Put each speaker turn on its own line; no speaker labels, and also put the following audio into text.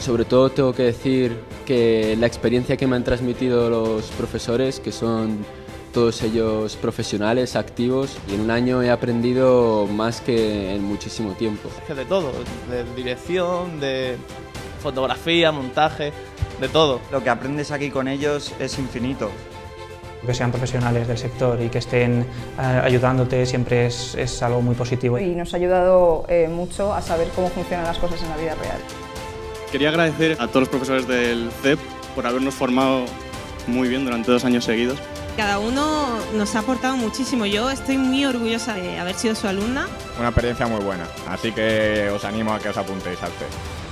sobre todo tengo que decir que la experiencia que me han transmitido los profesores, que son todos ellos profesionales, activos, y en un año he aprendido más que en muchísimo tiempo.
Es que de todo, de dirección, de fotografía, montaje, de todo.
Lo que aprendes aquí con ellos es infinito.
Que sean profesionales del sector y que estén ayudándote siempre es algo muy positivo.
Y nos ha ayudado mucho a saber cómo funcionan las cosas en la vida real.
Quería agradecer a todos los profesores del CEP por habernos formado muy bien durante 2 años seguidos.
Cada uno nos ha aportado muchísimo. Yo estoy muy orgullosa de haber sido su alumna.
Una experiencia muy buena, así que os animo a que os apuntéis al CEP.